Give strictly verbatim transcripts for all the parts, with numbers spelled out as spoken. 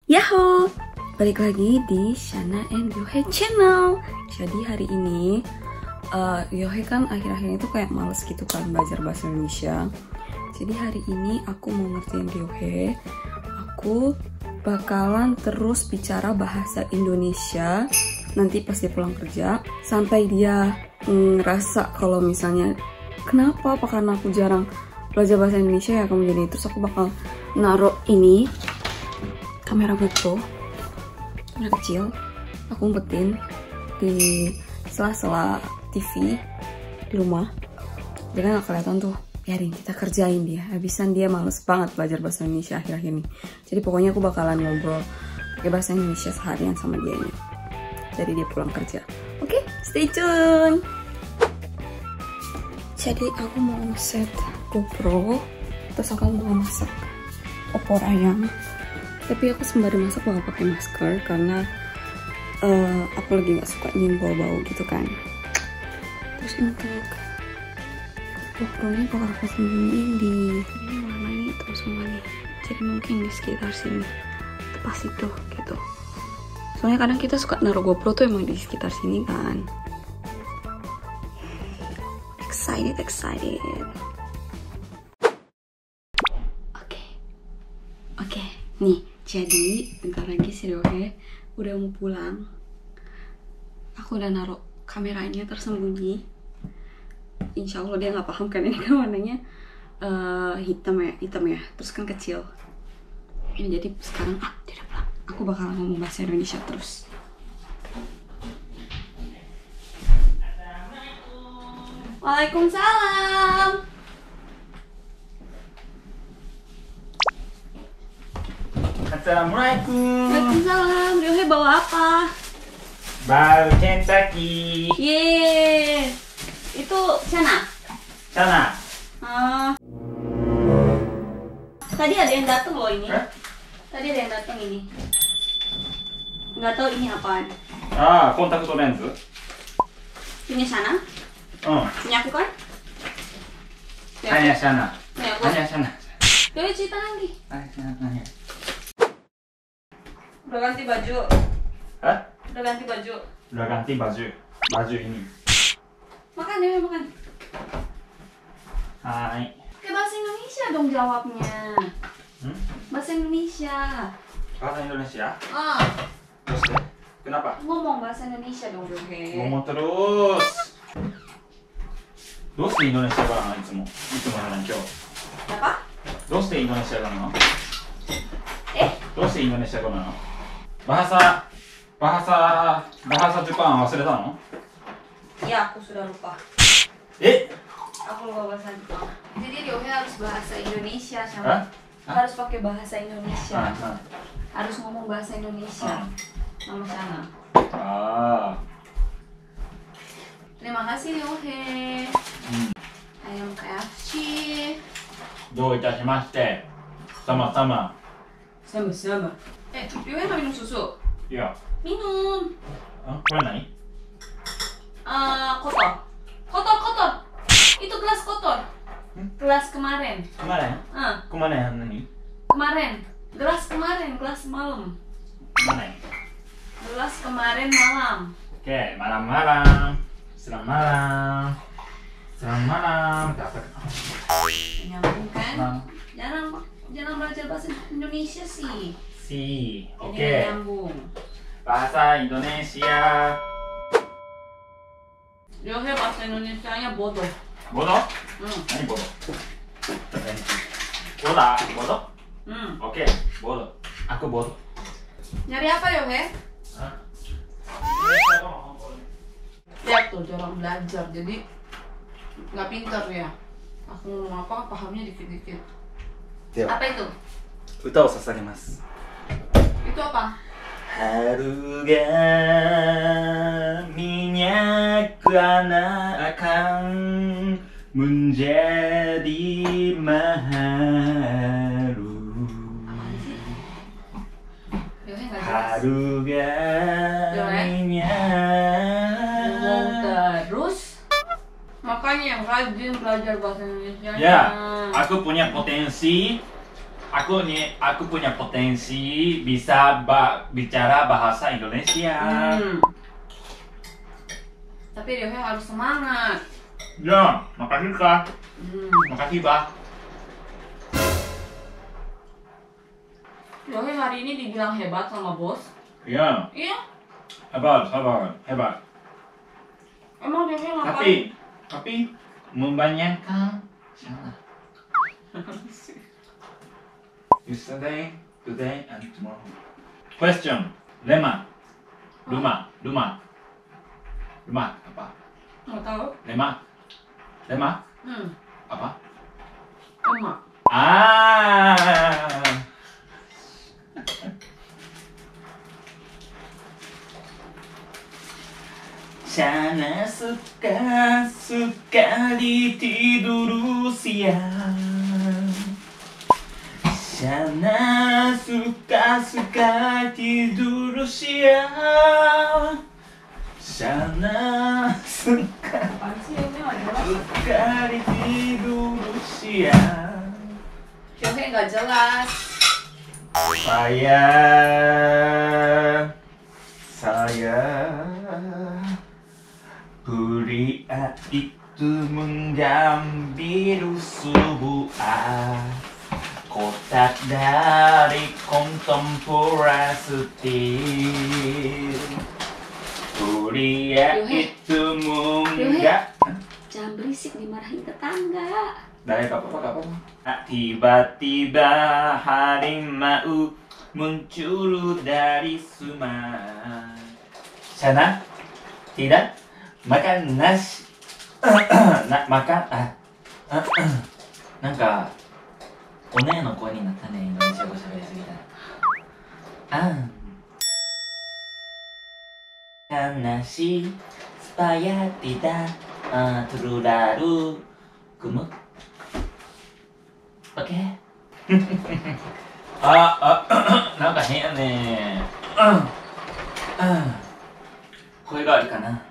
Yahoo! Balik lagi di Shana and Yohe channel. Jadi hari ini uh, Yohe kan akhir-akhir itu kayak males gitu kan belajar bahasa Indonesia. Jadi hari ini aku mau ngertiin Yohe. Aku bakalan terus bicara bahasa Indonesia nanti pas dia pulang kerja, sampai dia ngerasa kalau misalnya kenapa apa karena aku jarang belajar bahasa Indonesia ya kamu gini. Terus aku bakal naruh ini kamera GoPro, kamera kecil, aku umpetin di sela-sela T V di rumah. Dia kan gak kelihatan tuh. Biarin kita kerjain dia. Habisan dia males banget belajar bahasa Indonesia akhir-akhir ini. Jadi pokoknya aku bakalan ngobrol pakai bahasa Indonesia seharian sama dia ini. Jadi dia pulang kerja. Oke, okay, stay tune. Jadi aku mau set GoPro, terus aku mau masak opor ayam. Tapi aku sembari masak bakal pakai masker karena uh, aku lagi gak suka nyium bau-bau gitu kan. Terus untuk GoPro-nya bakal aku sembunyiin di ini warna ini tuh semua nih. Jadi mungkin di sekitar sini, tepas itu gitu. Soalnya kadang kita suka naruh GoPro tuh emang di sekitar sini kan. Excited, excited. Oke, okay. oke, okay. Nih. Jadi, bentar lagi si Yohe udah mau pulang. Aku udah naruh kameranya tersembunyi. Insya Allah dia nggak paham kan, ini kan warnanya uh, hitam ya, hitam ya. Terus kan kecil. Ini jadi sekarang, ah dia udah pulang. Aku bakal ngomong bahasa Indonesia terus. Waalaikumsalam. Assalamualaikum. Waalaikumsalam. Yohe bawa apa? Bawa Kentucky. Yeay. Itu Shana? Shana. Uh, tadi ada yang datang loh ini. Eh? Tadi ada yang datang ini. Nggak tahu ini apaan. Ah, kontak lens. Punya Shana? Oh. Punya aku kan? Hanya Shana. Punya aku. Hanya Shana. Yohe cerita lagi. Hanya Shana. Udah ganti baju. Hah? Udah ganti baju. Udah ganti baju. Baju ini. Makan ya, makan. Hai. Kayak bahasa Indonesia dong jawabnya. Hmm? Bahasa Indonesia. Bahasa Indonesia? Ah. Terus deh. Kenapa? Ngomong bahasa Indonesia dong, Yohe. Ngomong terus. どうしてインドネシア語なのいつもいつもなのに今日 Apa? どうしてインドネシア語なの Eh? どうしてインドネシア語なの bahasa bahasa bahasa Jepang 忘れたの Iya, aku sudah lupa. Eh? Aku lupa bahasa Jepang. Jadi Yohe harus bahasa Indonesia sama. Hah? Harus pakai bahasa Indonesia. Ah, ah. Harus ngomong bahasa Indonesia. Sama Shana. Ah. Terima kasih Yohe. Hmm. Ayam K F C. どういたしましてさまさま Sama-sama. Eh, Yohe mau minum susu? いや Minum. あこれ何 Uh, kotor. Kotor, kotor. Itu gelas kotor. Hmm? Gelas kemarin. kemarin Ah, kemarin何 kemarin. Gelas kemarin, gelas malam. kemarin Gelas kemarin malam. oke malam malam selamat malam selamat malam dapat Nyambung kan? Nah. Jarang, jarang belajar bahasa Indonesia sih. si Ini oke nyambung. bahasa Indonesia Yohe bahasa Indonesianya bodoh. bodoh Hmm. 何ボドボダボド Hmm. oke bodoh aku bodoh Nyari apa Yohe? Hah? Lihat tuh jarang belajar, jadi nggak pintar ya. Aku ngomong apa pahamnya dikit-dikit. Apa itu? 歌を捧げます Itu apa? 春がminyak akan menjadi maharu Yohe nggak jelas. haru ga minyak Ngomong terus. Makanya yang rajin belajar bahasa Indonesia. ya aku punya potensi aku nih, aku punya potensi bisa ba bicara bahasa Indonesia. Hmm. Tapi Ryohei harus semangat. Ya, makasih Kak. Hmm. Makasih Bah. Ryohei hari ini dibilang hebat sama bos. Iya. Iya. Hebat, hebat, hebat. Emang Ryohei ngapain? Tapi, tapi membanyakan salah. Yesterday, today, and tomorrow. Question. Lema. Luma. Luma. Luma. Apa? Nggak tahu. Lema. Lema. Hmm. Apa? Emak. Ah. Sana suka sekali tidur siang. Sana suka suka tidur siang. Sana suka Apaan sih ini nggak jelas? sekali tidur siang. Ryohei nggak jelas. Saya saya pria itu mengambil sebuah kotak dari kontemporasi. Pria itu menggak. Jangan berisik, dimarahin tetangga. Dari apa-apa, apa-apa. Tiba-tiba harimau muncul dari sungai. Sana tidak makan nasi. Na, makan ah. Nanka oneya no koi ni natta ne, Indonesia語喋りすぎた。あん。Nasi supaya tidak uh, terlalu gemuk. Oke. Okay. ah, ah, nanka変ね。声があるかな。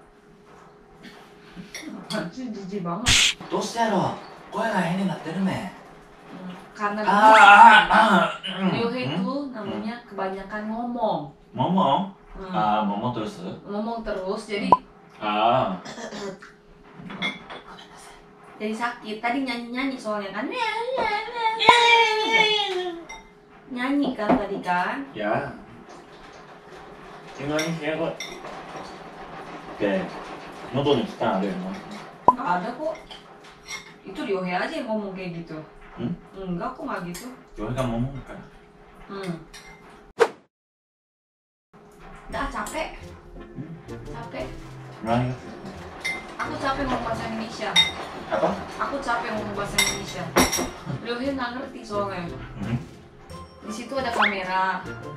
Jijik banget. どうしてやろう。声が変になってるね。 Karena Ah, ah, Ryohei itu namanya kebanyakan ngomong. Ngomong? Hmm. Ah, ngomong terus. Ngomong terus, jadi Ah. jadi sakit. Tadi nyanyi-nyanyi soalnya kan. Nyanyi kan tadi kan. Ya. Tinggal ini ya kok. Oke. Nodo ni kita ada no. Nggak ada kok. Itu Ryohei aja yang ngomong kayak gitu. Hmm? Enggak kok, nggak gitu. Ryohei kan ngomong kan. Hmm. Udah capek. Capek. Gimana? Aku capek ngomong bahasa Indonesia. Apa? Aku capek ngomong bahasa Indonesia. Ryohei nggak ngerti soalnya. Hmm. Di situ ada kamera.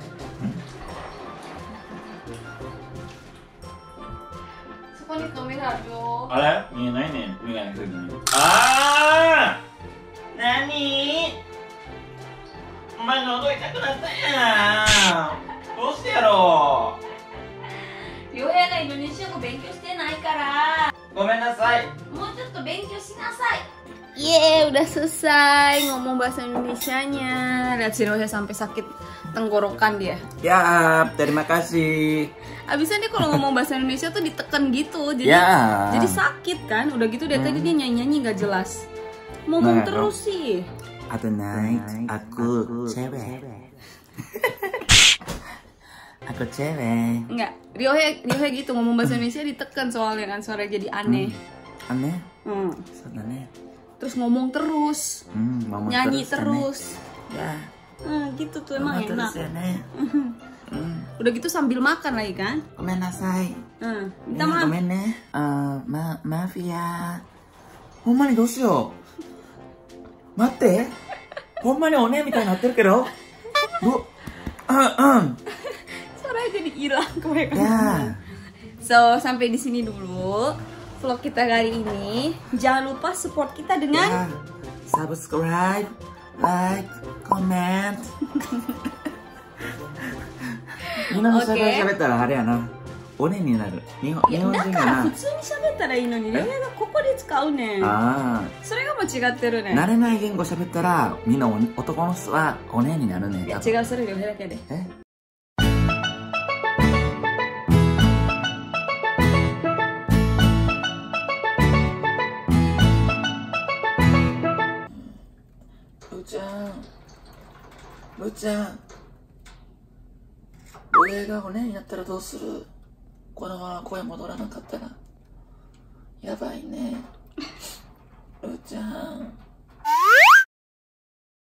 Suka nih kamera yo. あれ見えないね。見えないけどね。ああ。何？お前喉痛くなったやん。どうしてやろう。 Ryohei がインドネシア語勉強してないから。 ごめんなさい。 もうちょっと勉強しなさい. Yeay, udah selesai ngomong bahasa Indonesianya. Lihat si Ryohei sampai sakit tenggorokan dia. Ya, terima kasih. Abisnya dia kalau ngomong bahasa Indonesia tuh ditekan gitu, jadi Ya. jadi sakit kan. Udah gitu dia tadi dia nyanyi-nyanyi nggak jelas. Ngomong Nah, terus sih. Atau night, aku cewek. Aku cewek. Enggak, Ryohei Ryohei gitu ngomong bahasa Indonesia ditekan soalnya kan suaranya jadi aneh. Aneh? Hmm. Aneh. Terus ngomong terus, Hmm, ngomong nyanyi terus, terus. Ya. Hmm, gitu tuh emang enak. ya, Nek. Hmm. Udah gitu sambil makan lagi kan. Gomen nasai. Hmm, minta Ya, maaf. gomen ne. Eh, ma maaf ya. Honma ni doshiyo. Matte. Honma ni one mitai natteるけど. Du. Suaranya jadi hilang kebanyakan. Ya. So, sampai di sini dulu vlog kita kali ini. Jangan lupa support kita dengan Ya. Subscribe, like, comment. みんなのしゃべったらあれやな。 おねになる。日本いや日本だから人がな普通に喋ったらいいのにレイヤがここで使うねん。 あそれがもう違ってるねん。 あ慣れない言語喋ったらみんなお男の人はおねになるねん。 いや多分違う、それ両平だけで。 えぶーちゃんぶーちゃん、上が骨になったらどうする？このまま声戻らなかったらやばいね。うーちゃん。